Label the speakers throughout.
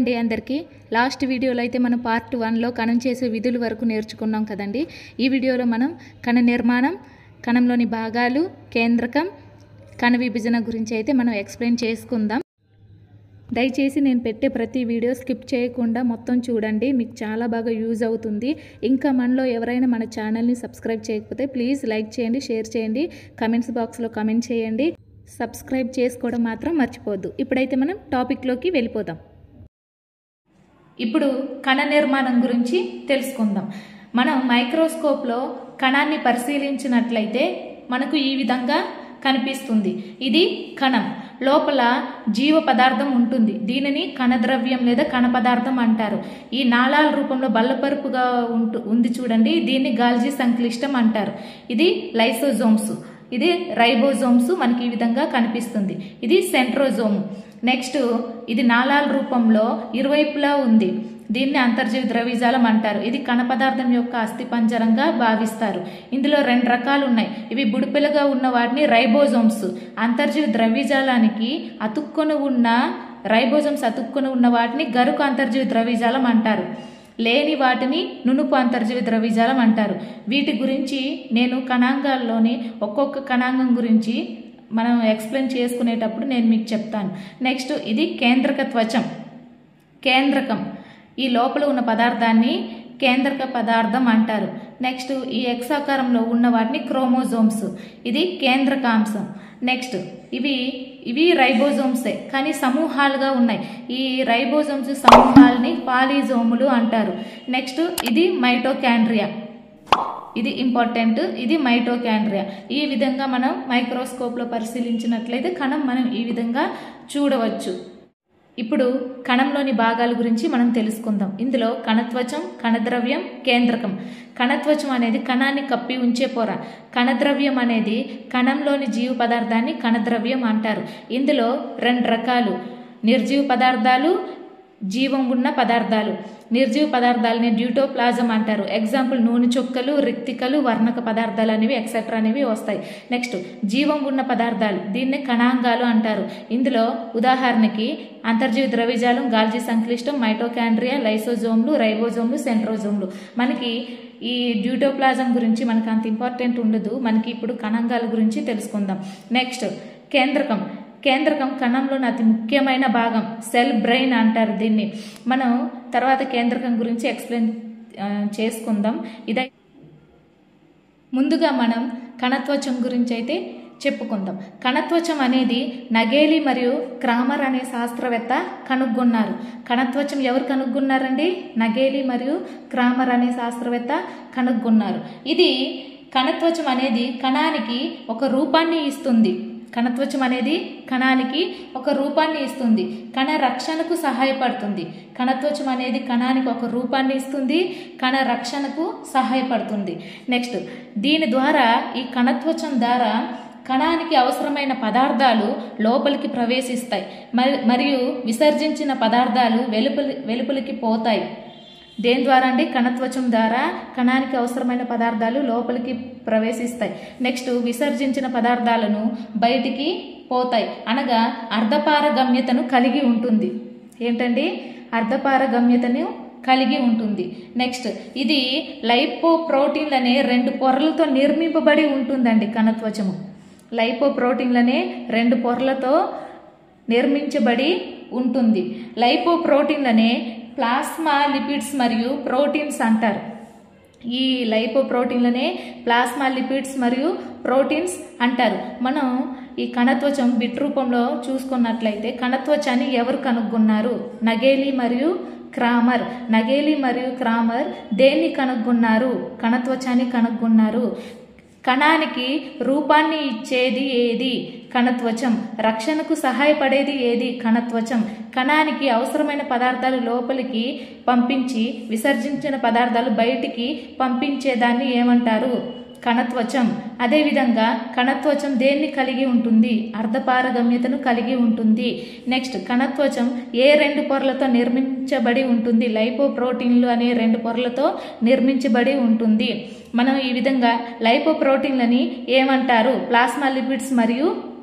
Speaker 1: అండి అందరికీ లాస్ట్ వీడియోలో అయితే మనం పార్ట్ 1లో కణం చేసే విధుల వరకు నేర్చుకున్నాం కదండి। ఈ వీడియోలో మనం కణ నిర్మాణం, కణంలోని భాగాలు, కేంద్రకం, కణ విభజన గురించి అయితే మనం ఎక్స్ప్లెయిన్ చేసుకుందాం। దయచేసి నేను పెట్టే ప్రతి వీడియో స్కిప్ చేయకుండా మొత్తం చూడండి, మీకు చాలా బాగా యూజ్ అవుతుంది। ఇంకా మనలో ఎవరైనా మన ఛానల్ని సబ్స్క్రైబ్ చేయకపోతే ప్లీజ్ లైక్ చేయండి, షేర్ చేయండి, కమెంట్స్ బాక్స్లో కమెంట్ చేయండి, సబ్స్క్రైబ్ చేసుకోవడం మాత్రం మర్చిపోవద్దు। ఇప్పుడైతే మనం టాపిక్లోకి వెళ్ళిపోదాం। ఇప్పుడు కణ నిర్మాణం గురించి తెలుసుకుందాం। మనం మైక్రోస్కోప్లో కణాన్ని పరిశీలించినట్లయితే మనకు ఈ విధంగా కనిపిస్తుంది। ఇది కణం, లోపల జీవ పదార్థం ఉంటుంది। దీనిని కణద్రవ్యం లేదా కణ పదార్థం అంటారు। ఈ నాళాల రూపంలో బల్లపరుపుగా ఉంది చూడండి, దీన్ని గాల్జీ సంక్లిష్టం అంటారు। ఇది లైసోజోమ్స్, ఇది రైబోజోమ్స్ మనకి ఈ విధంగా కనిపిస్తుంది। ఇది సెంట్రోజోమ్। నెక్స్ట్ ఇది నాళాల రూపంలో ఇరువైపులా ఉంది, దీన్ని అంతర్జీవ ద్రవీజాలం అంటారు। ఇది కణ పదార్థం యొక్క అస్థిపంజరంగా భావిస్తారు। ఇందులో రెండు రకాలు ఉన్నాయి, ఇవి బుడిపెలుగా ఉన్న వాటిని రైబోజోమ్స్, అంతర్జీవ ద్రవీజాలానికి అతుక్కొని ఉన్న రైబోజోమ్స్ అతుక్కొని ఉన్న వాటిని గరుకు అంతర్జీవ ద్రవీజాలం అంటారు, లేని వాటిని నునుపు అంతర్జీవ ద్రవీజాలం అంటారు। వీటి గురించి నేను కణాంగాల్లోని ఒక్కొక్క కణాంగం గురించి మనం ఎక్స్ప్లెయిన్ చేసుకునేటప్పుడు నేను మీకు చెప్తాను। నెక్స్ట్ ఇది కేంద్రక త్వచం, కేంద్రకం, ఈ లోపల ఉన్న పదార్థాన్ని కేంద్రక పదార్థం అంటారు। నెక్స్ట్ ఈ ఎక్స్ ఆకారంలో ఉన్న వాటిని క్రోమోజోమ్స్, ఇది కేంద్రకాంశం। నెక్స్ట్ ఇవి రైబోజోమ్సే కానీ సమూహాలుగా ఉన్నాయి, ఈ రైబోజోమ్స్ సమూహాలని పాలిజోములు అంటారు। నెక్స్ట్ ఇది మైటోకాండ్రియా, ఇది ఇంపార్టెంట్, ఇది మైటోకాండ్రియా। ఈ విధంగా మనం మైక్రోస్కోప్లో పరిశీలించినట్లయితే కణం మనం ఈ విధంగా చూడవచ్చు। ఇప్పుడు కణంలోని భాగాల గురించి మనం తెలుసుకుందాం। ఇందులో కణత్వచం, కణద్రవ్యం, కేంద్రకం। కణత్వచం అనేది కణాన్ని కప్పి ఉంచే పొర, కణద్రవ్యం అనేది కణంలోని జీవ పదార్థాన్ని కణద్రవ్యం అంటారు। ఇందులో రెండు రకాలు, నిర్జీవ పదార్థాలు, జీవం ఉన్న పదార్థాలు। నిర్జీవ పదార్థాలని డ్యూటోప్లాజం అంటారు, ఎగ్జాంపుల్ నూనె చుక్కలు, రిక్తికలు, వర్ణక పదార్థాలు అనేవి ఎక్సెట్రా అనేవి వస్తాయి। నెక్స్ట్ జీవం ఉన్న పదార్థాలు, దీన్ని కణాంగాలు అంటారు। ఇందులో ఉదాహరణకి అంతర్జీవ ద్రవీజాలం, గాల్జీ సంక్లిష్టం, మైటోకాండ్రియా, లైసోజోమ్లు, రైబోజోమ్లు, సెంట్రోజోమ్లు। మనకి ఈ డ్యూటోప్లాజం గురించి మనకు అంత ఇంపార్టెంట్ ఉండదు, మనకి ఇప్పుడు కణాంగాల గురించి తెలుసుకుందాం। నెక్స్ట్ కేంద్రకం, కేంద్రకం కణంలోని అతి ముఖ్యమైన భాగం, సెల్ బ్రెయిన్ అంటారు దీన్ని। మనం తర్వాత కేంద్రకం గురించి ఎక్స్ప్లెయిన్ చేసుకుందాం। ఇదే ముందుగా మనం కణత్వచం గురించి అయితే చెప్పుకుందాం। కణత్వచం అనేది నగేలి మరియు క్రామర్ అనే శాస్త్రవేత్త కనుగొన్నారు। కణత్వచం ఎవరు కనుగొన్నారండి? నగేలి మరియు క్రామర్ అనే శాస్త్రవేత్త కనుగొన్నారు। ఇది కణత్వచం అనేది కణానికి ఒక రూపాన్ని ఇస్తుంది, కణత్వచం అనేది కణానికి ఒక రూపాన్ని ఇస్తుంది, కణ రక్షణకు సహాయపడుతుంది। కణత్వచం అనేది కణానికి ఒక రూపాన్ని ఇస్తుంది, కణ రక్షణకు సహాయపడుతుంది। నెక్స్ట్ దీని ద్వారా, ఈ కణత్వచం ద్వారా కణానికి అవసరమైన పదార్థాలు లోపలికి ప్రవేశిస్తాయి మరియు విసర్జించిన పదార్థాలు వెలుపలికి పోతాయి। దేని ద్వారా అండి? కణత్వచం ద్వారా కణానికి అవసరమైన పదార్థాలు లోపలికి ప్రవేశిస్తాయి, నెక్స్ట్ విసర్జించిన పదార్థాలను బయటికి పోతాయి, అనగా అర్ధపారగమ్యతను కలిగి ఉంటుంది। ఏంటండి? అర్ధపారగమ్యతను కలిగి ఉంటుంది। నెక్స్ట్ ఇది లైపోప్రోటీన్లనే రెండు పొరలతో నిర్మింపబడి ఉంటుందండి కణత్వచము। లైపోప్రోటీన్లనే రెండు పొరలతో నిర్మించబడి ఉంటుంది। లైపోప్రోటీన్లనే ప్లాస్మా లిపిడ్స్ మరియు ప్రోటీన్స్ అంటారు। ఈ లైపోప్రోటీన్లనే ప్లాస్మా లిపిడ్స్ మరియు ప్రోటీన్స్ అంటారు। మనం ఈ కణత్వచం బిట్ రూపంలో చూసుకున్నట్లయితే కణత్వచాన్ని ఎవరు కనుగొన్నారు? నగేలి మరియు క్రామర్। నగేలి మరియు క్రామర్ దేన్ని కనుగొన్నారు? కణత్వచాన్ని కనుగొన్నారు। కణానికి రూపాన్ని ఇచ్చేది ఏది? కణత్వచం। రక్షణకు సహాయపడేది ఏది? కణత్వచం। కణానికి అవసరమైన పదార్థాలు లోపలికి పంపించి విసర్జించిన పదార్థాలు బయటికి పంపించేదాన్ని ఏమంటారు? కణత్వచం। అదేవిధంగా కణత్వచం దేన్ని కలిగి ఉంటుంది? అర్ధపారగమ్యతను కలిగి ఉంటుంది। నెక్స్ట్ కణత్వచం ఏ రెండు పొరలతో నిర్మించబడి ఉంటుంది? లైపోప్రోటీన్లు అనే రెండు పొరలతో నిర్మించబడి ఉంటుంది। మనం ఈ విధంగా లైపోప్రోటీన్లని ఏమంటారు? ప్లాస్మా లిపిడ్స్ మరియు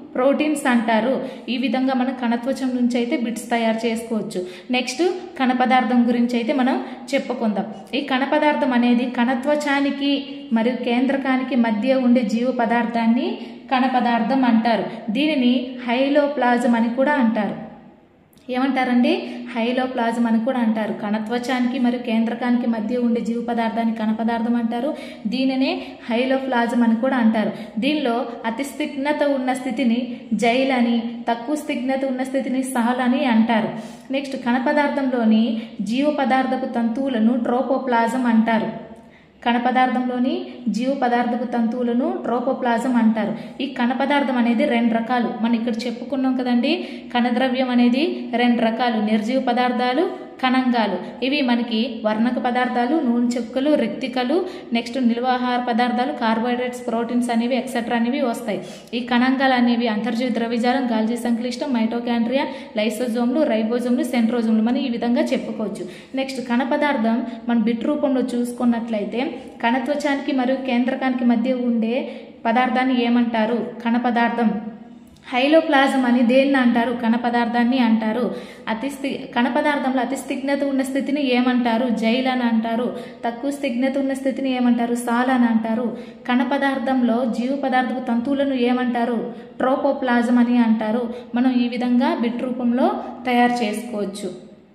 Speaker 1: ప్రోటీన్స్ అంటారు. ఈ విధంగా మనం కణత్వచం నుంచి అయితే బిట్స్ తయారు చేసుకోవచ్చు. నెక్స్ట్ కణ పదార్థం గురించి అయితే మనం చెప్పుకుందాం. ఈ కణ పదార్థం అనేది కణత్వచానికి మరియు కేంద్రకానికి మధ్య ఉండే జీవ పదార్థాన్ని కణ పదార్థం అంటారు. దీనిని హైలోప్లాజం అని కూడా అంటారు. ఏమంటారండి? హైలోప్లాజం అని కూడా అంటారు. కణత్వచానికి మరియు కేంద్రకానికి మధ్య ఉండే జీవ పదార్థాన్ని కణ పదార్థం అంటారు. దీనినే హైలోప్లాజం అని కూడా అంటారు. దీనిలో అతి స్నిగ్ధత ఉన్న స్థితిని జైల్ అని, తక్కువ స్నిగ్ధత ఉన్న స్థితిని సాల్ అని అంటారు. నెక్స్ట్ కణ పదార్థంలోని జీవ పదార్థపు తంతువులను ట్రోపోప్లాజం అంటారు. కణ పదార్థంలోని జీవ పదార్థపు తంతువులను ట్రోపోప్లాజం అంటారు. ఈ కణ పదార్థం అనేది 2 రకాలు. మనం ఇక్కడ చెప్పుకున్నాం కదండి, కణద్రవ్యం అనేది 2 రకాలు, నిర్జీవ పదార్థాలు, కణంగాలు. ఇవి మనకి వర్ణక పదార్థాలు, నూనె చుక్కలు, రిక్తికలు, నెక్స్ట్ నిల్వాహార పదార్థాలు, కార్బోహైడ్రేట్స్, ప్రోటీన్స్ అనేవి ఎక్సెట్రా అనేవి వస్తాయి. ఈ కణంగాలు అనేవి అంతర్జీవ ద్రవ్యజాలం, గాల్జీ సంక్లిష్టం, మైటోకాండ్రియా, లైసోజోమ్లు, రైబోజోమ్లు, సెంట్రోజోమ్లు మనం ఈ విధంగా చెప్పుకోవచ్చు. నెక్స్ట్ కణ పదార్థం మనం బిట్ రూపంలో చూసుకున్నట్లయితే కణత్వచానికి మరియు కేంద్రకానికి మధ్య ఉండే పదార్థాన్ని ఏమంటారు? కణ పదార్థం. హైలోప్లాజం అని దేన్ని అంటారు? కణ పదార్థాన్ని అంటారు. కణ పదార్థంలో అతి స్నిగ్ధత ఉన్న స్థితిని ఏమంటారు? జైల్ అని అంటారు. తక్కువ స్నిగ్ధత ఉన్న స్థితిని ఏమంటారు? సాల్ అని అంటారు. కణ పదార్థంలో జీవ పదార్థపు తంతువులను ఏమంటారు? ట్రోపోప్లాజం అని అంటారు. మనం ఈ విధంగా బిట్ రూపంలో తయారు చేసుకోవచ్చు.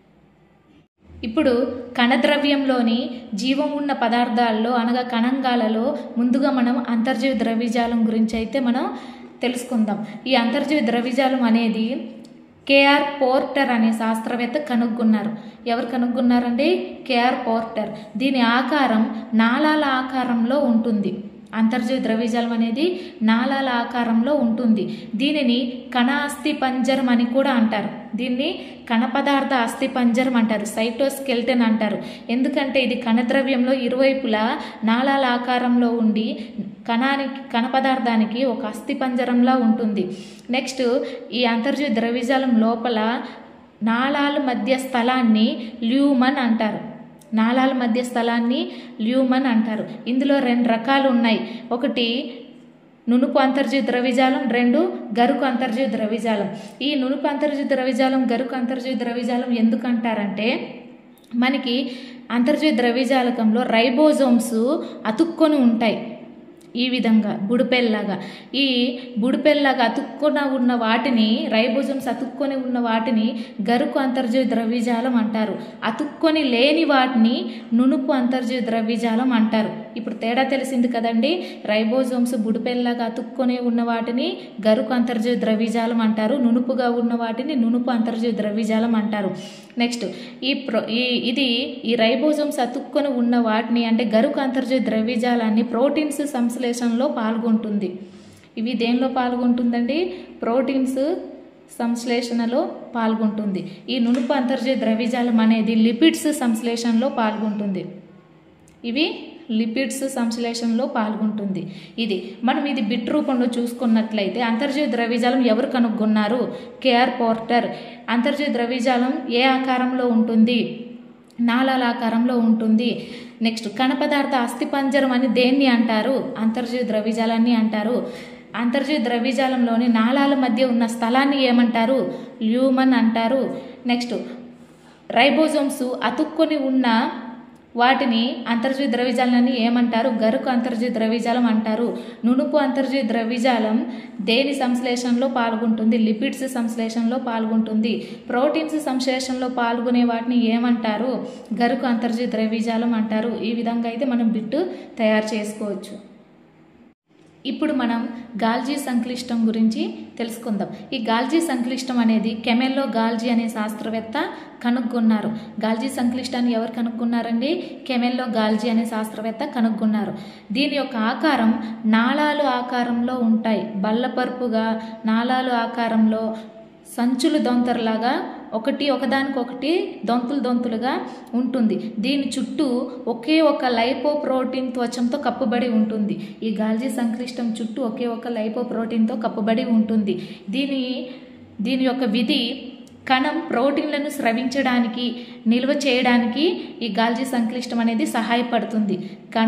Speaker 1: ఇప్పుడు కణద్రవ్యంలోని జీవం ఉన్న పదార్థాల్లో అనగా కణంగాలలో ముందుగా మనం అంతర్జీవ ద్రవ్యజాలం గురించి అయితే మనం తెలుసుకుందాం. ఈ అంతర్జీవ ద్రవ్యజాలం అనేది కేఆర్ పోర్టర్ అనే శాస్త్రవేత్త కనుగొన్నారు. ఎవరు కనుగొన్నారండి? KR Porter. దీని ఆకారం నాళాల ఆకారంలో ఉంటుంది. అంతర్జీవ ద్రవ్యజాలం అనేది నాళాల ఆకారంలో ఉంటుంది. దీనిని కణ అస్థి పంజరం అని కూడా అంటారు. దీన్ని కణ పదార్థ అస్థి పంజరం అంటారు, సైటోస్కెల్టన్ అంటారు. ఎందుకంటే ఇది కణద్రవ్యంలో ఇరువైపులా నాళాల ఆకారంలో ఉండి కణ పదార్థానికి ఒక అస్థి పంజరంలా ఉంటుంది. నెక్స్ట్ ఈ అంతర్జీవ ద్రవ్యజాలం లోపల నాళాల మధ్య స్థలాన్ని ల్యూమన్ అంటారు. నాళాల మధ్య స్థలాన్ని ల్యూమన్ అంటారు. ఇందులో 2 రకాలు ఉన్నాయి. ఒకటి నునుపు అంతర్జీవ ద్రవ్యజాలం, 2 గరుకు అంతర్జీవ ద్రవ్యజాలం. ఈ నునుపు అంతర్జీవ ద్రవ్యజాలం, గరుకు అంతర్జీవ ద్రవ్యజాలం ఎందుకంటారంటే మనకి అంతర్జీవ ద్రవ్యజాలకంలో రైబోజోమ్స్ అతుక్కొని ఉంటాయి. ఈ విధంగా బుడిపెల్లాగా. ఈ బుడిపెల్లాగా అతుక్కొని ఉన్న వాటిని, రైబోజోమ్స్ అతుక్కొని ఉన్న వాటిని గరుకు అంతర్జీవ ద్రవ్యజాలం అంటారు. అతుక్కొని లేని వాటిని నునుపు అంతర్జీవ ద్రవ్యజాలం అంటారు. ఇప్పుడు తేడా తెలిసింది కదండి. రైబోజోమ్స్ బుడిపెల్లాగా అతుక్కొని ఉన్న వాటిని గరుకు అంతర్జీవ ద్రవ్యజాలం అంటారు. నునుపుగా ఉన్న వాటిని నునుపు అంతర్జీవ ద్రవ్యజాలం అంటారు. నెక్స్ట్ ఈ రైబోజోమ్స్ అతుక్కొని ఉన్న వాటిని అంటే గరుకు అంతర్జీవ ద్రవ్యజాలాన్ని ప్రోటీన్స్ సంశ్లేషణలో పాల్గొంటుంది. ఇవి దేనిలో పాల్గొంటుందండి? ప్రోటీన్స్ సంశ్లేషణలో పాల్గొంటుంది. ఈ నునుపు అంతర్జీవ ద్రవ్యజాలం అనేది లిపిడ్స్ సంశ్లేషణలో పాల్గొంటుంది. ఇవి లిపిడ్స్ సంశ్లేషణలో పాల్గొంటుంది. మనం ఇది బిట్ రూపంలో చూసుకున్నట్లయితే అంతర్జీవ ద్రవ్యజాలం ఎవరు కనుగొన్నారు? KR Porter. అంతర్జీవ ద్రవ్యజాలం ఏ ఆకారంలో ఉంటుంది? నాళాల ఆకారంలో ఉంటుంది. నెక్స్ట్ కణ పదార్థ అస్థిపంజరం అని దేన్ని అంటారు? అంతర్జీవ ద్రవ్యజాలాన్ని అంటారు. అంతర్జీవ ద్రవ్యజాలంలోని నాళాల మధ్య ఉన్న స్థలాన్ని ఏమంటారు? ల్యూమన్ అంటారు. నెక్స్ట్ రైబోజోమ్స్ అతుక్కొని ఉన్న వాటిని అంతర్జీవ ద్రవ్యజాలాన్ని ఏమంటారు? గరుకు అంతర్జీవ ద్రవ్యజాలం అంటారు. నునుపు అంతర్జీవ ద్రవ్యజాలం దేని సంశ్లేషణలో పాల్గొంటుంది? లిపిడ్స్ సంశ్లేషణలో పాల్గొంటుంది. ప్రోటీన్స్ సంశ్లేషణలో పాల్గొనే వాటిని ఏమంటారు? గరుకు అంతర్జీవ ద్రవ్యజాలం అంటారు. ఈ విధంగా అయితే మనం బిట్టు తయారు చేసుకోవచ్చు. ఇప్పుడు మనం గాల్జీ సంక్లిష్టం గురించి తెలుసుకుందాం. ఈ గాల్జీ సంక్లిష్టం అనేది కెమెల్లో గాల్జీ అనే శాస్త్రవేత్త కనుగొన్నారు. గాల్జీ సంక్లిష్టాన్ని ఎవరు కనుగొన్నారండి? కెమెల్లో గాల్జీ అనే శాస్త్రవేత్త కనుగొన్నారు. దీని యొక్క ఆకారం నాళాలు ఆకారంలో ఉంటాయి. బల్లపరుపుగా నాళాలు ఆకారంలో సంచులు దొంతరలాగా ఒకదానికొకటి దొంతులుగా ఉంటుంది. దీని చుట్టూ ఒకే ఒక లైపోప్రోటీన్ త్వచంతో కప్పబడి ఉంటుంది. ఈ గాల్జీ సంక్లిష్టం చుట్టూ ఒకే ఒక లైపోప్రోటీన్తో కప్పబడి ఉంటుంది. దీని యొక్క విధి కణం ప్రోటీన్లను స్రవించడానికి, నిల్వ చేయడానికి ఈ గాల్జీ సంక్లిష్టం అనేది సహాయపడుతుంది. కణం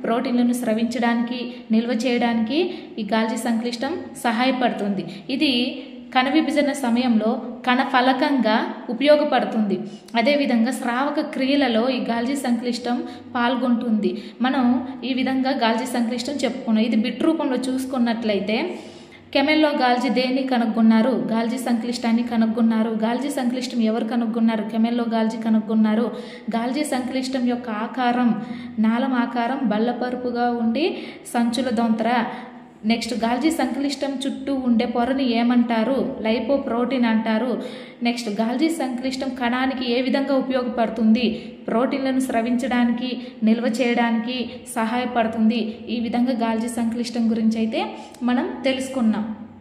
Speaker 1: ప్రోటీన్లను స్రవించడానికి, నిల్వ చేయడానికి ఈ గాల్జీ సంక్లిష్టం సహాయపడుతుంది. ఇది కణ విభజన సమయంలో కణ ఫలకంగా ఉపయోగపడుతుంది. అదేవిధంగా స్రావక క్రియలలో ఈ గాల్జీ సంక్లిష్టం పాల్గొంటుంది. మనం ఈ విధంగా గాల్జీ సంక్లిష్టం చెప్పుకున్నాం. ఇది బిట్ రూపంలో చూసుకున్నట్లయితే కెమెల్లో గాల్జీ దేన్ని కనుగొన్నారు? గాల్జీ సంక్లిష్టాన్ని కనుగొన్నారు. గాల్జీ సంక్లిష్టం ఎవరు కనుగొన్నారు? కెమెల్లో గాల్జీ కనుగొన్నారు. గాల్జీ సంక్లిష్టం యొక్క ఆకారం నాళం ఆకారం, బల్లపరుపుగా ఉండి సంచుల దొంతర. నెక్స్ట్ గాల్జీ సంక్లిష్టం చుట్టూ ఉండే పొరని ఏమంటారు? లైపోప్రోటీన్ అంటారు. నెక్స్ట్ గాల్జీ సంక్లిష్టం కణానికి ఏ విధంగా ఉపయోగపడుతుంది? ప్రోటీన్లను స్రవించడానికి, నిల్వ చేయడానికి సహాయపడుతుంది. ఈ విధంగా గాల్జీ సంక్లిష్టం గురించి అయితే మనం తెలుసుకున్నాం.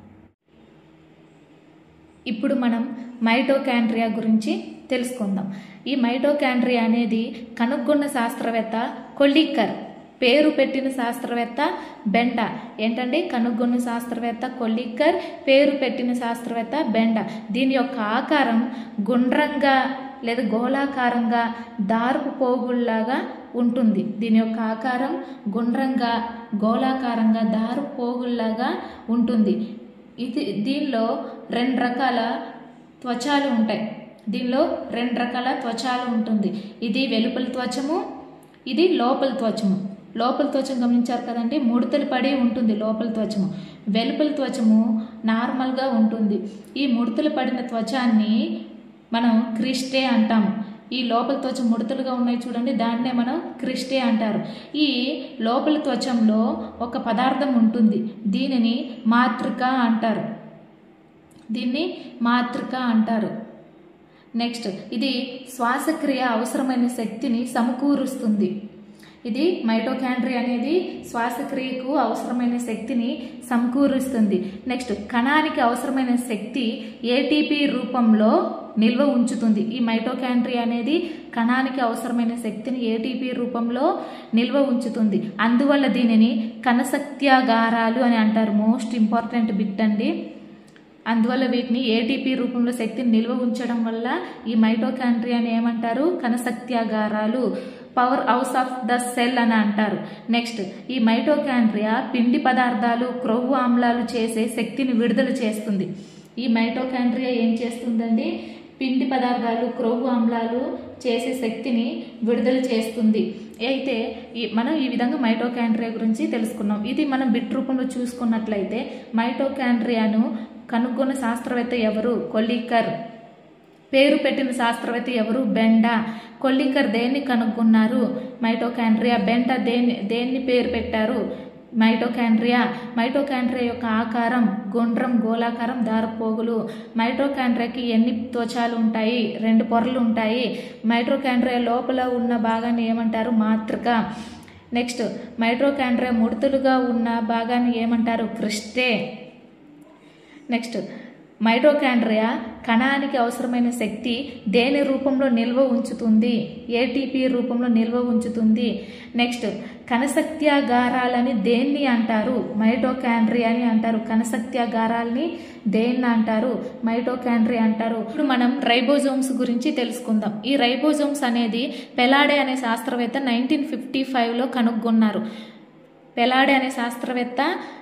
Speaker 1: ఇప్పుడు మనం మైటోకాండ్రియా గురించి తెలుసుకుందాం. ఈ మైటోకాండ్రియా అనేది కనుగొన్న శాస్త్రవేత్త కొల్లికర్, పేరు పెట్టిన శాస్త్రవేత్త బెండా. ఏంటంటే కనుగొన్న శాస్త్రవేత్త కొల్లికర్, పేరు పెట్టిన శాస్త్రవేత్త బెండా. దీని యొక్క ఆకారం గుండ్రంగా లేదా గోళాకారంగా దారపు పోగుల్లాగా ఉంటుంది. దీని యొక్క ఆకారం గుండ్రంగా గోళాకారంగా దారపు పోగుల్లాగా ఉంటుంది. దీనిలో రెండు రకాల త్వచాలు ఉంటాయి. ఉంటుంది. ఇది వెలుపలి త్వచము, ఇది లోపలి త్వచము. లోపలి త్వచం గమనించారు కదండి, ముడతలు పడి ఉంటుంది లోపలి త్వచము. వెలుపలి త్వచము నార్మల్గా ఉంటుంది. ఈ ముడతలు పడిన త్వచాన్ని మనం క్రిస్టే అంటాము. ఈ లోపలి త్వచం ముడతలుగా ఉన్నాయి చూడండి, దాన్నే మనం క్రిస్టే అంటారు. ఈ లోపలి త్వచంలో ఒక పదార్థం ఉంటుంది, దీనిని మాతృక అంటారు. నెక్స్ట్ ఇది శ్వాసక్రియ అవసరమైన శక్తిని సమకూరుస్తుంది. ఇది మైటోకాండ్రియా అనేది శ్వాసక్రియకు అవసరమైన శక్తిని సమకూరుస్తుంది. నెక్స్ట్ కణానికి అవసరమైన శక్తి ఏటీపీ రూపంలో నిల్వ ఉంచుతుంది. ఈ మైటోకాండ్రియా అనేది కణానికి అవసరమైన శక్తిని ఏటీపీ రూపంలో నిల్వ ఉంచుతుంది. అందువల్ల దీనిని కణశక్త్యాగారాలు అని అంటారు. మోస్ట్ ఇంపార్టెంట్ బిట్ అండి. అందువల్ల వీటిని ఏటీపీ రూపంలో శక్తిని నిల్వ ఉంచడం వల్ల ఈ మైటోకాండ్రియాని ఏమంటారు? కణశక్త్యాగారాలు, power house of the cell అని అంటారు. నెక్స్ట్ ఈ మైటోకాండ్రియా పిండి పదార్థాలు, క్రొవ్వు ఆమ్లాలు చేసే శక్తిని విడుదల చేస్తుంది. ఈ మైటోకాండ్రియా ఏం చేస్తుందండి? పిండి పదార్థాలు, క్రొవ్వు ఆమ్లాలు చేసే శక్తిని విడుదల చేస్తుంది. అయితే మనం ఈ విధంగా మైటోకాండ్రియా గురించి తెలుసుకున్నాం. ఇది మనం బిట్ రూపంలో చూసుకున్నట్లయితే మైటోకాండ్రియాను కనుగొన్న శాస్త్రవేత్త ఎవరు? కొల్లికర్. పేరు పెట్టిన శాస్త్రవేత్త ఎవరు? బెండా. కొల్లికర్ దేన్ని కనుగొన్నారు? మైటోకాండ్రియా. బెండా దేన్ని పేరు పెట్టారు? మైటోకాండ్రియా. మైటోకాండ్రియా యొక్క ఆకారం గుండ్రం గోళాకారం దారపోగులు. మైటోకాండ్రియాకి ఎన్ని త్వచాలు ఉంటాయి? 2 పొరలు ఉంటాయి. మైటోకాండ్రియా లోపల ఉన్న భాగాన్ని ఏమంటారు? మాతృక. నెక్స్ట్ మైటోకాండ్రియా ముడతలుగా ఉన్న భాగాన్ని ఏమంటారు? క్రిస్టే. నెక్స్ట్ మైటోకాండ్రియా కణానికి అవసరమైన శక్తి దేని రూపంలో నిల్వ ఉంచుతుంది? ఏటీపీ రూపంలో నిల్వ ఉంచుతుంది. నెక్స్ట్ కణశక్త్యాగారాలని దేన్ని అంటారు? మైటోకాండ్రియాని అంటారు. కణశక్త్యాగారాలని దేన్ని అంటారు? మైటోకాండ్రియా అంటారు. ఇప్పుడు మనం రైబోజోమ్స్ గురించి తెలుసుకుందాం. ఈ రైబోజోమ్స్ అనేది పెలాడే అనే శాస్త్రవేత్త 1955లో కనుగొన్నారు. పెలాడే అనే శాస్త్రవేత్త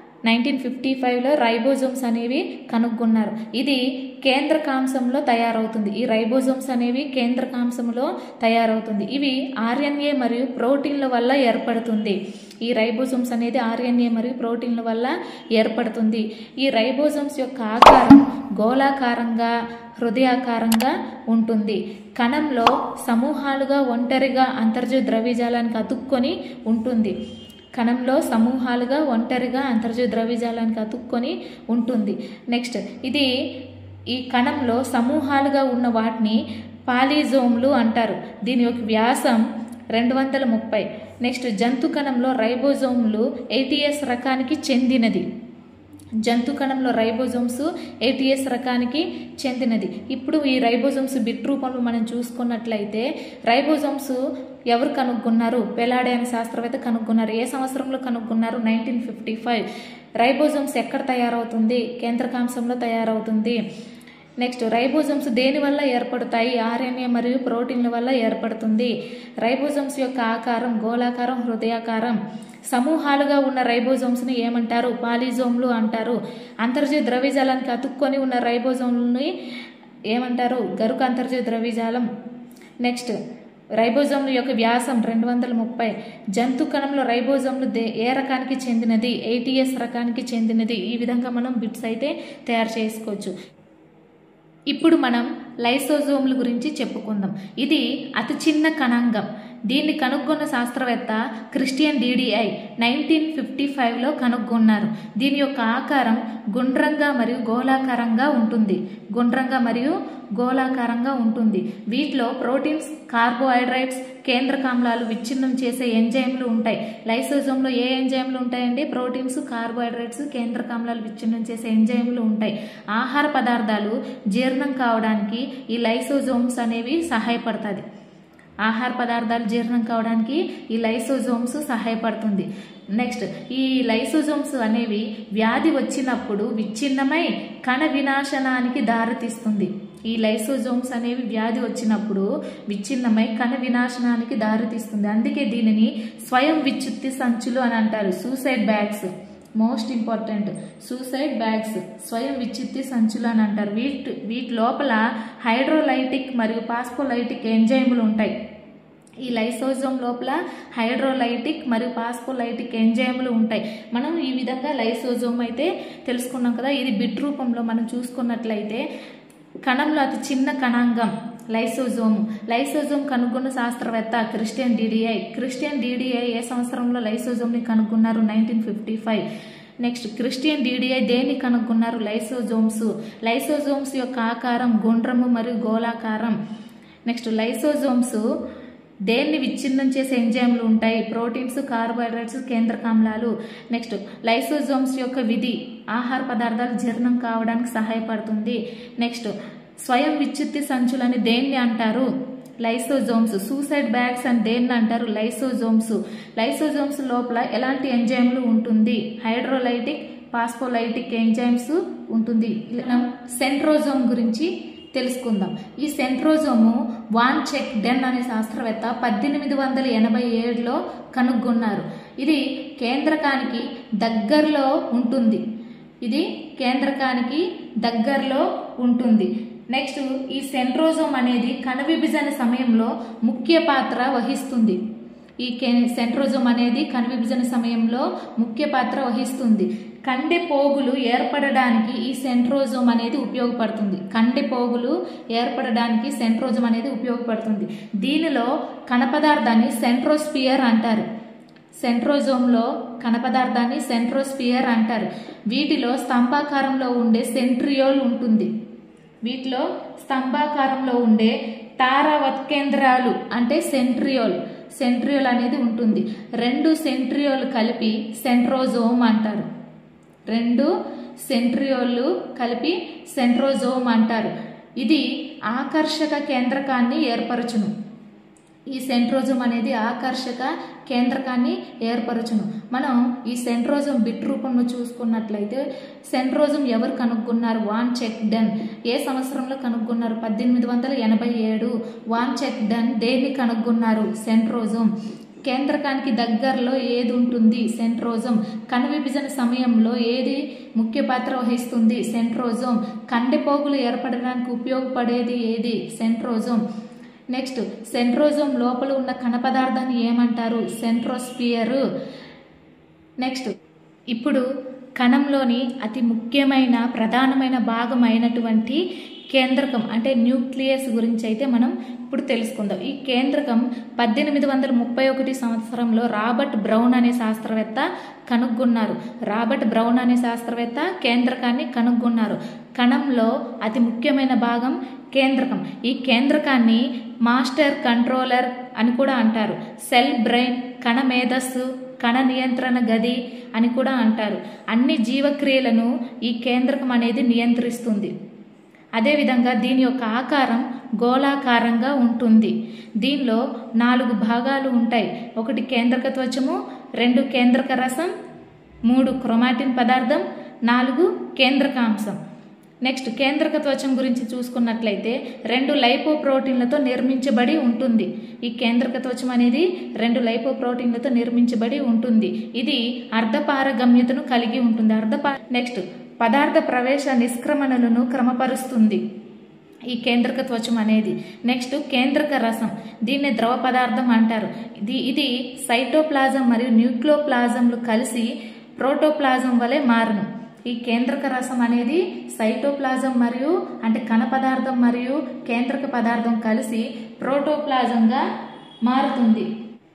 Speaker 1: 1955లో రైబోజోమ్స్ అనేవి కనుగొన్నారు. ఇది కేంద్రకాంశంలో తయారవుతుంది. ఈ రైబోజోమ్స్ అనేవి కేంద్రకాంశంలో తయారవుతుంది. ఇవి ఆర్ఎన్ఏ మరియు ప్రోటీన్ల వల్ల ఏర్పడుతుంది. ఈ రైబోజోమ్స్ అనేది ఆర్ఎన్ఏ మరియు ప్రోటీన్ల వల్ల ఏర్పడుతుంది. ఈ రైబోజోమ్స్ యొక్క ఆకారం గోళాకారంగా హృదయాకారంగా ఉంటుంది. కణంలో సమూహాలుగా ఒంటరిగా అంతర్జీవ ద్రవ్యజాలానికి అతుక్కొని ఉంటుంది. కణంలో సమూహాలుగా ఒంటరిగా అంతర్జీవ ద్రవ్యజాలానికి అతుక్కొని ఉంటుంది. నెక్స్ట్ ఇది ఈ కణంలో సమూహాలుగా ఉన్న వాటిని పాలిజోమ్లు అంటారు. దీని యొక్క వ్యాసం 230. నెక్స్ట్ జంతు కణంలో రైబోజోమ్లు ATS రకానికి చెందినది. జంతు కణంలో రైబోజోమ్స్ ATS రకానికి చెందినది. ఇప్పుడు ఈ రైబోజోమ్స్ బిట్ రూపంలో మనం చూసుకున్నట్లయితే రైబోజోమ్స్ ఎవరు కనుగొన్నారు? పెలాడే అనే శాస్త్రవేత్త కనుగొన్నారు. ఏ సంవత్సరంలో కనుగొన్నారు? 1955. రైబోజోమ్స్ ఎక్కడ తయారవుతుంది? కేంద్రకాంశంలో తయారవుతుంది. నెక్స్ట్ రైబోజోమ్స్ దేని వల్ల ఏర్పడతాయి? ఆర్ఎన్ఏ మరియు ప్రోటీన్ల వల్ల ఏర్పడుతుంది. రైబోజోమ్స్ యొక్క ఆకారం గోళాకారం, హృదయాకారం. సమూహాలుగా ఉన్న రైబోజోమ్స్ని ఏమంటారు? పాలిజోమ్లు అంటారు. అంతర్జీవ ద్రవ్యజాలానికి అతుక్కొని ఉన్న రైబోజోమ్ని ఏమంటారు? గరుక అంతర్జీవ ద్రవ్యజాలం. నెక్స్ట్ రైబోజోమ్ల యొక్క వ్యాసం 230. జంతు కణంలో రైబోజోమ్లు ఏ రకానికి చెందినది? 80S రకానికి చెందినది. ఈ విధంగా మనం బిట్స్ అయితే తయారు చేసుకోవచ్చు. ఇప్పుడు మనం లైసోజోమ్ల గురించి చెప్పుకుందాం. ఇది అతి చిన్న కణాంగం. దీన్ని కనుగొన్న శాస్త్రవేత్త క్రిస్టియన్ DDI 1955లో కనుగొన్నారు. దీని యొక్క ఆకారం గుండ్రంగా మరియు గోళాకారంగా ఉంటుంది. వీటిలో ప్రోటీన్స్, కార్బోహైడ్రేట్స్, కేంద్రకామ్లాలు విచ్ఛిన్నం చేసే ఎంజైమ్లు ఉంటాయి. లైసోజోమ్లో ఏ ఎంజైమ్లు ఉంటాయండి? ప్రోటీన్స్, కార్బోహైడ్రేట్స్, కేంద్రకామ్లాలు విచ్ఛిన్నం చేసే ఎంజైమ్లు ఉంటాయి. ఆహార పదార్థాలు జీర్ణం కావడానికి ఈ లైసోజోమ్స్ అనేవి సహాయపడతాయి. ఈ లైసోజోమ్స్ సహాయపడుతుంది. నెక్స్ట్ ఈ లైసోజోమ్స్ అనేవి వ్యాధి వచ్చినప్పుడు విచ్ఛిన్నమై కణ వినాశనానికి దారితీస్తుంది. అందుకే దీనిని స్వయం విచ్ఛిత్తి సంచులు అని అంటారు. Suicide bags. Most important, suicide bags, స్వయం విచ్ఛిత్తి సంచులు అని అంటారు. వీటి లోపల హైడ్రోలైటిక్ మరియు పాస్పోలైటిక్ ఎంజైములు ఉంటాయి. ఈ లైసోజోమ్ లోపల హైడ్రోలైటిక్ మరియు పాస్పోలైటిక్ ఎంజైములు ఉంటాయి. మనం ఈ విధంగా లైసోజోమ్ అయితే తెలుసుకున్నాం కదా. ఇది బిట్ రూపంలో మనం చూసుకున్నట్లయితే కణంలో అతి చిన్న కణాంగం లైసోజోమ్ కనుగొన్న శాస్త్రవేత్త క్రిస్టియన్ DDI ఏ సంవత్సరంలో లైసోజోమ్ని కనుగొన్నారు? 1955. నెక్స్ట్ క్రిస్టియన్ DDI దేన్ని కనుగొన్నారు? లైసోజోమ్స్ యొక్క ఆకారం గుండ్రము మరియు గోళాకారం. నెక్స్ట్ లైసోజోమ్స్ దేన్ని విచ్ఛిన్నం చేసే ఎంజైమ్లు ఉంటాయి? ప్రోటీన్స్, కార్బోహైడ్రేట్స్, కేంద్రకామ్లాలు. నెక్స్ట్ లైసోజోమ్స్ యొక్క విధి ఆహార పదార్థాలు జీర్ణం కావడానికి సహాయపడుతుంది. నెక్స్ట్ స్వయం విచ్ఛిత్తి సంచులని దేన్ని అంటారు? లైసోజోమ్స్. సూసైడ్ బ్యాగ్స్ అని దేన్ని అంటారు? లైసోజోమ్స్ లోపల ఎలాంటి ఎంజైమ్లు ఉంటుంది? హైడ్రోలైటిక్, పాస్పోలైటిక్ ఎంజైమ్స్ ఉంటుంది. సెంట్రోజోమ్ గురించి తెలుసుకుందాం. ఈ సెంట్రోజోము వాన్ చెక్ డెన్ అనే శాస్త్రవేత్త 1887లో కనుగొన్నారు. ఇది కేంద్రకానికి దగ్గరలో ఉంటుంది. నెక్స్ట్ ఈ సెంట్రోజోమ్ అనేది కణ విభజన సమయంలో ముఖ్య పాత్ర వహిస్తుంది. కండె పోగులు ఏర్పడడానికి ఈ సెంట్రోజోమ్ అనేది ఉపయోగపడుతుంది. దీనిలో కణపదార్థాన్ని సెంట్రోస్పియర్ అంటారు. వీటిలో స్తంభాకారంలో ఉండే సెంట్రియోల్ ఉంటుంది. తారావత్కేంద్రాలు అంటే సెంట్రియోల్ అనేది ఉంటుంది. రెండు సెంట్రియోల్ కలిపి సెంట్రోజోమ్ అంటారు. ఇది ఆకర్షక కేంద్రకాన్ని ఏర్పరచును. మనం ఈ సెంట్రోజోమ్ బిట్ రూపంలో చూసుకున్నట్లయితే సెంట్రోజోమ్ ఎవరు కనుగొన్నారు? Van check den. ఏ సంవత్సరంలో కనుగొన్నారు? 1887. వాన్ చెక్ డెన్ దేన్ని కనుగొన్నారు? సెంట్రోజోమ్. కేంద్రకానికి దగ్గరలో ఏది ఉంటుంది? సెంట్రోజోమ్. కణ విభజన సమయంలో ఏది ముఖ్య పాత్ర వహిస్తుంది? సెంట్రోజోమ్. కండెపోగులు ఏర్పడడానికి ఉపయోగపడేది ఏది? సెంట్రోజోమ్. నెక్స్ట్ సెంట్రోజోమ్ లోపల ఉన్న కణ పదార్థాన్ని ఏమంటారు? సెంట్రోస్పియర్. నెక్స్ట్ ఇప్పుడు కణంలోని అతి ముఖ్యమైన ప్రధానమైన భాగం అయినటువంటి కేంద్రకం అంటే న్యూక్లియస్ గురించి అయితే మనం ఇప్పుడు తెలుసుకుందాం. ఈ కేంద్రకం 1831 సంవత్సరంలో రాబర్ట్ బ్రౌన్ అనే శాస్త్రవేత్త కేంద్రకాన్ని కనుగొన్నారు. కణంలో అతి ముఖ్యమైన భాగం కేంద్రకం. ఈ కేంద్రకాన్ని మాస్టర్ కంట్రోలర్ అని కూడా అంటారు. సెల్ బ్రెయిన్, కణ మేధస్సు, కణ నియంత్రణ గది అని కూడా అంటారు. అన్ని జీవక్రియలను ఈ కేంద్రకం అనేది నియంత్రిస్తుంది. అదేవిధంగా దీని యొక్క ఆకారం గోళాకారంగా ఉంటుంది. దీనిలో 4 భాగాలు ఉంటాయి. 1 కేంద్రక త్వచము, 2 కేంద్రక రసం, 3 క్రోమాటిన్ పదార్థం, 4 కేంద్రకాంశం. నెక్స్ట్ కేంద్రక త్వచం గురించి చూసుకున్నట్లయితే 2 లైపోప్రోటీన్లతో నిర్మించబడి ఉంటుంది. ఈ కేంద్రక త్వచం అనేది 2 లైపోప్రోటీన్లతో నిర్మించబడి ఉంటుంది. ఇది అర్ధపారగమ్యతను కలిగి ఉంటుంది. నెక్స్ట్ పదార్థ ప్రవేశ నిష్క్రమణలను క్రమపరుస్తుంది ఈ కేంద్రక త్వచం అనేది. నెక్స్ట్ కేంద్రక రసం, దీన్ని ద్రవ పదార్థం అంటారు. ఇది సైటోప్లాజం మరియు న్యూక్లియోప్లాజంలు కలిసి ప్రోటోప్లాజం వలె మారును. ఈ కేంద్రక రసం అనేది సైటోప్లాజం మరియు అంటే కణ పదార్థం మరియు కేంద్రక పదార్థం కలిసి ప్రోటోప్లాజంగా మారుతుంది.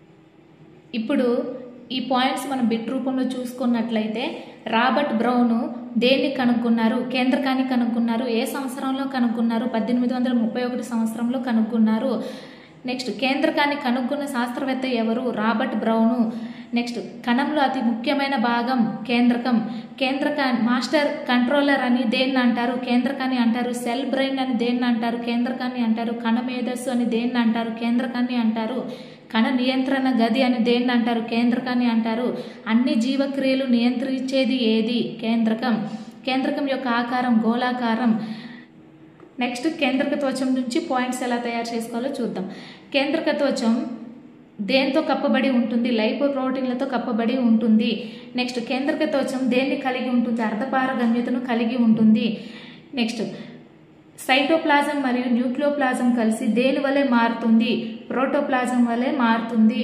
Speaker 1: ఇప్పుడు ఈ పాయింట్స్ మనం బిట్ రూపంలో చూసుకున్నట్లయితే రాబర్ట్ బ్రౌన్ దేన్ని కనుగొన్నారు? కేంద్రకాన్ని కనుగొన్నారు. ఏ సంవత్సరంలో కనుగొన్నారు? 1831 సంవత్సరంలో కనుగొన్నారు. నెక్స్ట్ కేంద్రకాన్ని కనుగొన్న శాస్త్రవేత్త ఎవరు? Robert brown. నెక్స్ట్ కణంలో అతి ముఖ్యమైన భాగం కేంద్రకం. మాస్టర్ కంట్రోలర్ అని దేన్ని అంటారు? కేంద్రకాన్ని అంటారు. సెల్ బ్రెయిన్ అని దేన్ని అంటారు? కేంద్రకాన్ని అంటారు. కణ మేధస్సు అని దేన్ని అంటారు? కేంద్రకాన్ని అంటారు. కణ నియంత్రణ గది అని దేన్ని అంటారు? కేంద్రకాన్ని అంటారు. అన్ని జీవక్రియలు నియంత్రించేది ఏది? కేంద్రకం. కేంద్రకం యొక్క ఆకారం గోళాకారం. నెక్స్ట్ కేంద్రక త్వచం నుంచి పాయింట్స్ ఎలా తయారు చేసుకోవాలో చూద్దాం. కేంద్రక త్వచం దేంతో కప్పబడి ఉంటుంది? లైపోప్రోటీన్లతో కప్పబడి ఉంటుంది. నెక్స్ట్ కేంద్రక త్వచం దేన్ని కలిగి ఉంటుంది? అర్ధపారగమ్యతను కలిగి ఉంటుంది. నెక్స్ట్ సైటోప్లాజం మరియు న్యూక్లియోప్లాజం కలిసి దేని వలె మారుతుంది? ప్రోటోప్లాజం వలె మారుతుంది.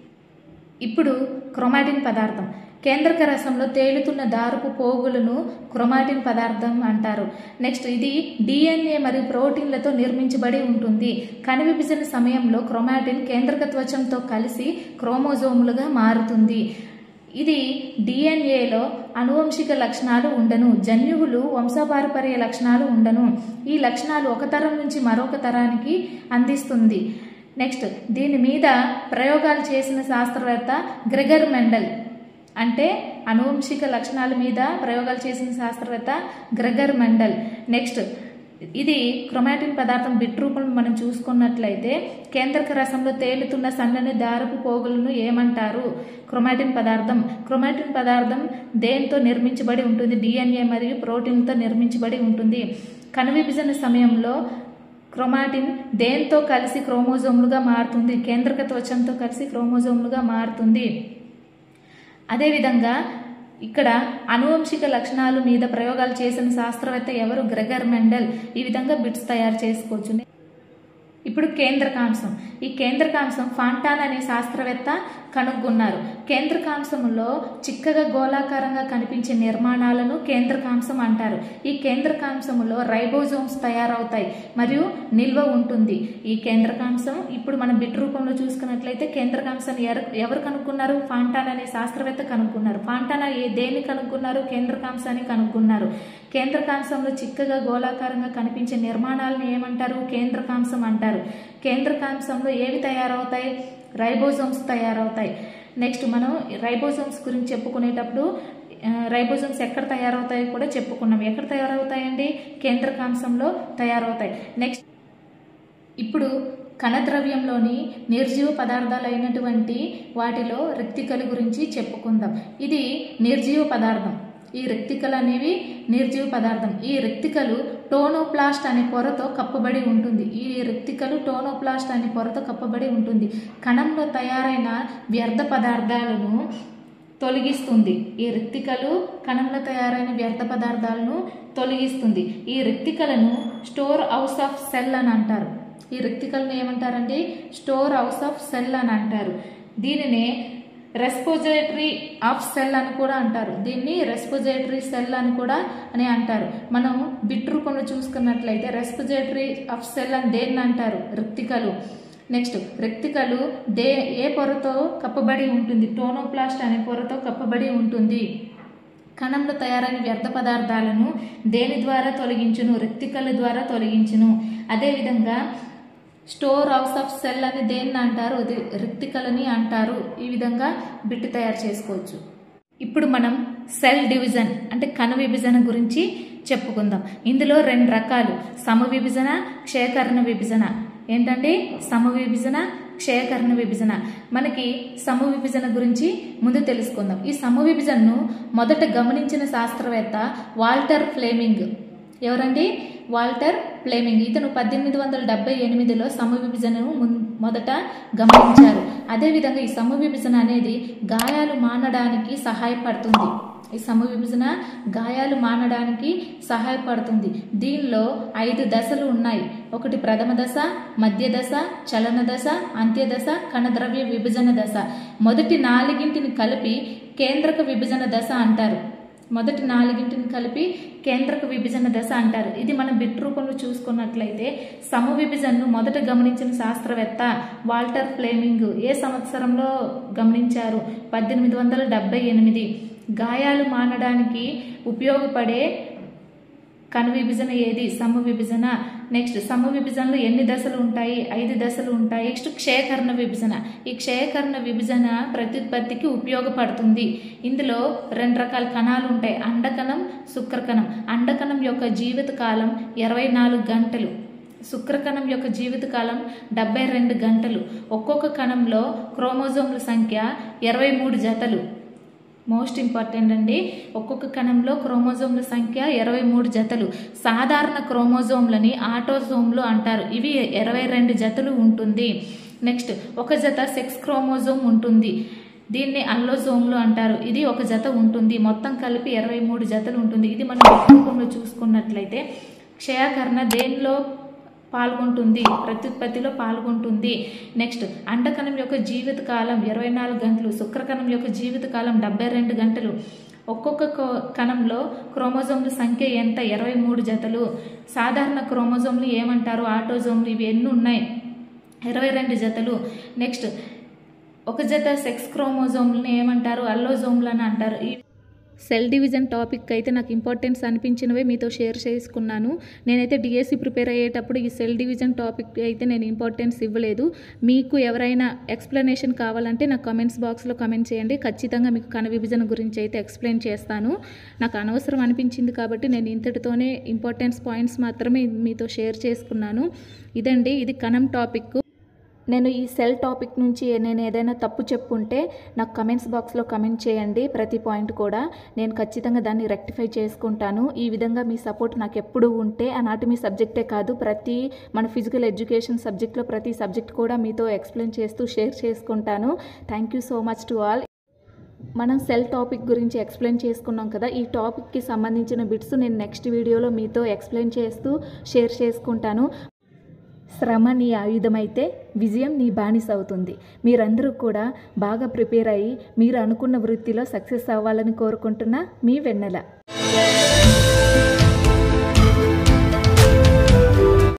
Speaker 1: ఇప్పుడు క్రోమాటిన్ పదార్థం. కేంద్రక రసంలో తేలుతున్న దారపు పోగులను క్రోమాటిన్ పదార్థం అంటారు. నెక్స్ట్ ఇది DNA మరియు ప్రోటీన్లతో నిర్మించబడి ఉంటుంది. కణ విభజన సమయంలో క్రోమాటిన్ కేంద్రక త్వచంతో కలిసి క్రోమోజోములుగా మారుతుంది. ఇది DNAలో అనువంశిక లక్షణాలు ఉండను. జన్యువులు వంశపారంపర్య లక్షణాలు ఉండను. ఈ లక్షణాలు ఒక తరం నుంచి మరొక తరానికి అందిస్తుంది. నెక్స్ట్ దీని మీద ప్రయోగాలు చేసిన శాస్త్రవేత్త గ్రెగర్ మెండల్. అంటే అనువంశిక లక్షణాల మీద ప్రయోగాలు చేసిన శాస్త్రవేత్త గ్రెగర్ మెండల్. నెక్స్ట్ ఇది క్రోమాటిన్ పదార్థం బిట్ రూపంలో మనం చూసుకున్నట్లయితే కేంద్రక రసంలో తేలుతున్న సన్నని దారపు పోగులను ఏమంటారు? క్రోమాటిన్ పదార్థం. క్రోమాటిన్ పదార్థం దేంతో నిర్మించబడి ఉంటుంది? DNA మరియు ప్రోటీన్తో నిర్మించబడి ఉంటుంది. కణ విభజన సమయంలో క్రోమాటిన్ దేంతో కలిసి క్రోమోజోములుగా మారుతుంది? కేంద్రక త్వచంతో కలిసి క్రోమోజోములుగా మారుతుంది. అదేవిధంగా ఇక్కడ అనువంశిక లక్షణాల మీద ప్రయోగాలు చేసిన శాస్త్రవేత్త ఎవరు? Gregor Mendel. ఈ విధంగా బిట్స్ తయారు చేసుకోవచ్చు. ఇప్పుడు కేంద్రకాంశం. ఈ కేంద్రకాంశం ఫాంటాన్ అనే శాస్త్రవేత్త కనుగొన్నారు. కేంద్రకాంశంలో చిక్కగా గోళాకారంగా కనిపించే నిర్మాణాలను కేంద్రకాంశం అంటారు. ఈ కేంద్రకాంశంలో రైబోజోమ్స్ తయారవుతాయి మరియు నిల్వ ఉంటుంది. ఈ కేంద్రకాంశం ఇప్పుడు మనం బిట్ రూపంలో చూసుకున్నట్లయితే కేంద్రకాంశాన్ని ఎవరు కనుక్కున్నారు? ఫాంటాన్ అనే శాస్త్రవేత్త కనుక్కున్నారు. ఫాంటాన్ దేన్ని కనుక్కున్నారు? కేంద్రకాంశాన్ని కనుక్కున్నారు. కేంద్రకాంశంలో చిక్కగా గోళాకారంగా కనిపించే నిర్మాణాలను ఏమంటారు? కేంద్రకాంశం అంటారు. కేంద్రకాంశంలో ఏవి తయారవుతాయి? రైబోజోమ్స్ తయారవుతాయి. నెక్స్ట్ మనం రైబోజోమ్స్ గురించి చెప్పుకునేటప్పుడు రైబోజోమ్స్ ఎక్కడ తయారవుతాయో కూడా చెప్పుకున్నాం. ఎక్కడ తయారవుతాయండి? కేంద్రకాంశంలో తయారవుతాయి. నెక్స్ట్ ఇప్పుడు కణద్రవ్యంలోని నిర్జీవ పదార్థాలు అయినటువంటి వాటిలో రెక్టికల గురించి చెప్పుకుందాం. ఇది నిర్జీవ పదార్థం. ఈ రెక్టికలు అనేవి నిర్జీవ పదార్థం. ఈ రెక్టికలు టోనోప్లాస్ట్ అనే పొరతో కప్పబడి ఉంటుంది. ఈ రెక్టికలు టోనోప్లాస్ట్ అనే పొరతో కప్పబడి ఉంటుంది. కణంలో తయారైన వ్యర్థ పదార్థాలను తొలగిస్తుంది. ఈ రెక్టికలు కణంలో తయారైన వ్యర్థ పదార్థాలను తొలగిస్తుంది. ఈ రెక్టికలను స్టోర్ హౌస్ ఆఫ్ సెల్ అని అంటారు. ఈ రెక్టికలను ఏమంటారంటే స్టోర్ హౌస్ ఆఫ్ సెల్ అని అంటారు. దీనినే రెస్పోజిటరీ ఆఫ్ సెల్ అని కూడా అంటారు. దీన్ని రెస్పోజిటరీ సెల్ అని కూడా అంటారు. మనం బిట్ రూపంలో చూసుకున్నట్లయితే రెస్పోజిటరీ ఆఫ్ సెల్ అని దేన్ని అంటారు? రెక్టికలు. నెక్స్ట్ రెక్టికలు ఏ పొరతో కప్పబడి ఉంటుంది? టోనోప్లాస్ట్ అనే పొరతో కప్పబడి ఉంటుంది. కణంలో తయారైన వ్యర్థ పదార్థాలను దేని ద్వారా తొలగించును? రెక్టికల ద్వారా తొలగించును. అదేవిధంగా స్టోర్ హౌస్ ఆఫ్ సెల్ అని దేన్ని అంటారు? రెక్టికలని అంటారు. ఈ విధంగా బిట్ తయారు చేసుకోవచ్చు. ఇప్పుడు మనం సెల్ డివిజన్ అంటే కణ విభజన గురించి చెప్పుకుందాం. ఇందులో 2 రకాలు, సమవిభజన, క్షయకరణ విభజన. ఏంటంటే సమవిభజన, క్షయకరణ విభజన. మనకి సమవిభజన గురించి ముందు తెలుసుకుందాం. ఈ సమవిభజనను మొదట గమనించిన శాస్త్రవేత్త వాల్టర్ ఫ్లెమింగ్. ఎవరండి? Walther Flemming. ఇతను 1878లో సమవిభజనను మొదట గమనించారు. అదేవిధంగా ఈ సమవిభజన అనేది గాయాలు మానడానికి సహాయపడుతుంది. ఈ సమవిభజన గాయాలు మానడానికి సహాయపడుతుంది. దీనిలో 5 దశలు ఉన్నాయి. ఒకటి ప్రథమ దశ, మధ్య దశ, చలన దశ, అంత్య దశ, కణద్రవ్య విభజన దశ. మొదటి 4 కలిపి కేంద్రక విభజన దశ అంటారు. మొదటి 4 కలిపి కేంద్రక విభజన దశ అంటారు. ఇది మనం బిట్ రూపంలో చూసుకున్నట్లయితే సమవిభజనను మొదట గమనించిన శాస్త్రవేత్త వాల్టర్ ఫ్లెమింగ్ ఏ సంవత్సరంలో గమనించారు? 1878. గాయాలు మానడానికి ఉపయోగపడే కణ విభజన ఏది? సమవిభజన. నెక్స్ట్ సమవిభజనలో ఎన్ని దశలు ఉంటాయి? 5 దశలు ఉంటాయి. నెక్స్ట్ క్షయకరణ విభజన. ఈ క్షయకరణ విభజన ప్రత్యుత్పత్తికి ఉపయోగపడుతుంది. ఇందులో 2 రకాల కణాలు ఉంటాయి, అండకణం, శుక్రకణం. అండకణం యొక్క జీవితకాలం 24 గంటలు, శుక్రకణం యొక్క జీవితకాలం 72 గంటలు. ఒక్కొక్క కణంలో క్రోమోజోమ్ల సంఖ్య 23 జతలు. మోస్ట్ ఇంపార్టెంట్ అండి, ఒక్కొక్క కణంలో క్రోమోజోమ్ల సంఖ్య 23 జతలు. సాధారణ క్రోమోజోమ్లని ఆటోజోమ్లు అంటారు. ఇవి 22 జతలు ఉంటుంది. నెక్స్ట్ ఒక జత సెక్స్ క్రోమోజోమ్ ఉంటుంది, దీన్ని అల్లోజోమ్లు అంటారు. ఇది ఒక జత ఉంటుంది. మొత్తం కలిపి 23 జతలు ఉంటుంది. ఇది మనం రూపంలో చూసుకున్నట్లయితే క్షయకరణ దేనిలో పాల్గొంటుంది? ప్రత్యుత్పత్తిలో పాల్గొంటుంది. నెక్స్ట్ అండకణం యొక్క జీవితకాలం 24 గంటలు, శుక్రకణం యొక్క జీవితకాలం 72 గంటలు. ఒక్కొక్క కణంలో క్రోమోజోమ్ల సంఖ్య ఎంత? 23 జతలు. సాధారణ క్రోమోజోమ్లు ఏమంటారు? ఆటోజోమ్లు. ఇవి ఎన్ని ఉన్నాయి? 22 జతలు. నెక్స్ట్ ఒక జత సెక్స్ క్రోమోజోమ్లను ఏమంటారు? అల్లోజోమ్లు అని అంటారు. సెల్ డివిజన్ టాపిక్ అయితే నాకు ఇంపార్టెన్స్ అనిపించినవే మీతో షేర్ చేసుకున్నాను. నేనైతే డిఎస్సి ప్రిపేర్ అయ్యేటప్పుడు ఈ సెల్ డివిజన్ టాపిక్ అయితే నేను ఇంపార్టెన్స్ ఇవ్వలేదు. మీకు ఎవరైనా ఎక్స్ప్లెనేషన్ కావాలంటే నాకు కామెంట్స్ బాక్స్లో కామెంట్ చేయండి. ఖచ్చితంగా మీకు కణ విభజన గురించి అయితే ఎక్స్ప్లెయిన్ చేస్తాను. నాకు అనవసరం అనిపించింది కాబట్టి నేను ఇంతటితోనే ఇంపార్టెన్స్ పాయింట్స్ మాత్రమే మీతో షేర్ చేసుకున్నాను. ఇదండి, ఇది కణం టాపిక్. నేను ఈ సెల్ టాపిక్ నుంచి నేను ఏదైనా తప్పు చెప్పుంటే నాకు కమెంట్స్ బాక్స్లో కమెంట్ చేయండి. ప్రతి పాయింట్ కూడా నేను ఖచ్చితంగా దాన్ని రెక్టిఫై చేసుకుంటాను. ఈ విధంగా మీ సపోర్ట్ నాకు ఎప్పుడు ఉంటే అనాటమీ సబ్జెక్టే కాదు, ప్రతి మన ఫిజికల్ ఎడ్యుకేషన్ సబ్జెక్ట్లో ప్రతి సబ్జెక్ట్ కూడా మీతో ఎక్స్ప్లెయిన్ చేస్తూ షేర్ చేసుకుంటాను. Thank you so much to all. మనం సెల్ టాపిక్ గురించి ఎక్స్ప్లెయిన్ చేసుకున్నాం కదా, ఈ టాపిక్కి సంబంధించిన బిట్స్ నేను నెక్స్ట్ వీడియోలో మీతో ఎక్స్ప్లెయిన్ చేస్తూ షేర్ చేసుకుంటాను. శ్రమ నీ ఆయుధమైతే విజయం నీ బానిస అవుతుంది. మీరందరూ కూడా బాగా ప్రిపేర్ అయ్యి మీరు అనుకున్న వృత్తిలో సక్సెస్ అవ్వాలని కోరుకుంటున్నా మీ వెన్నెల.